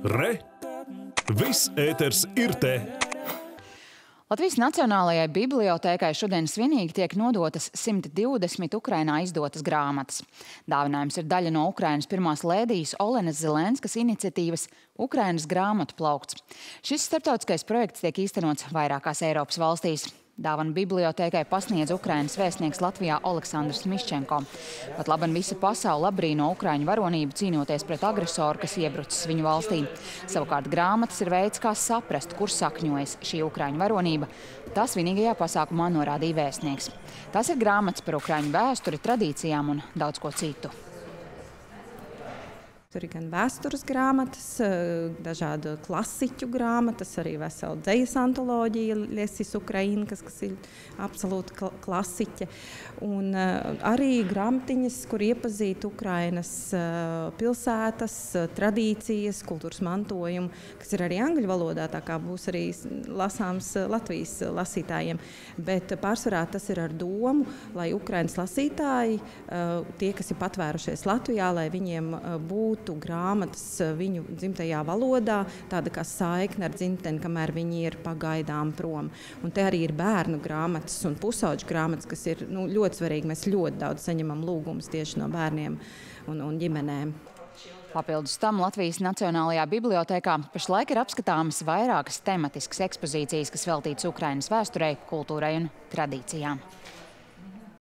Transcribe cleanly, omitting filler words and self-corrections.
Re! Viss ēters ir te! Latvijas Nacionālajai bibliotēkai šodien svinīgi tiek nodotas 120 Ukrainā izdotas grāmatas. Dāvinājums ir daļa no Ukrainas pirmās lēdijas Olenas Zelenskas iniciatīvas Ukrainas grāmatu plaukts. Šis starptautiskais projekts tiek īstenots vairākās Eiropas valstīs. Dāvanu bibliotēkai pasniedz Ukrainas vēstnieks Latvijā Oleksandrs Miščenko. Pat laban visa pasaule apbrīno Ukraiņu varonību cīnoties pret agresoru, kas iebrucis viņu valstī. Savukārt grāmatas ir veids, kā saprast, kur sakņojas šī Ukraiņu varonība. Tas svinīgajā pasākumā norādīja vēstnieks. Tas ir grāmatas par Ukraiņu vēsturi, tradīcijām un daudz ko citu. Tur ir gan vēstures grāmatas, dažādu klasiķu grāmatas, arī vesela dzejas antoloģija Liesis Ukrainkas, kas ir absolūti klasiķe. Un arī grāmatiņas, kur iepazīt Ukrainas pilsētas, tradīcijas, kultūras mantojumu, kas ir arī angļu valodā, tā kā būs arī lasāms Latvijas lasītājiem. Bet pārsvarā tas ir ar domu, lai Ukrainas lasītāji, tie, kas ir patvērušies Latvijā, lai viņiem būtu grāmatas viņu dzimtajā valodā, tāda kā saikne ar dzimteni, kamēr viņi ir pagaidām prom. Un te arī ir bērnu grāmatas un pusauģu grāmatas, kas ir ļoti svarīgi. Mēs ļoti daudz saņemam lūgumus tieši no bērniem un ģimenēm. Papildus tam Latvijas Nacionālajā bibliotēkā pašlaik ir apskatāmas vairākas tematiskas ekspozīcijas, kas veltītas Ukrainas vēsturei, kultūrai un tradīcijām.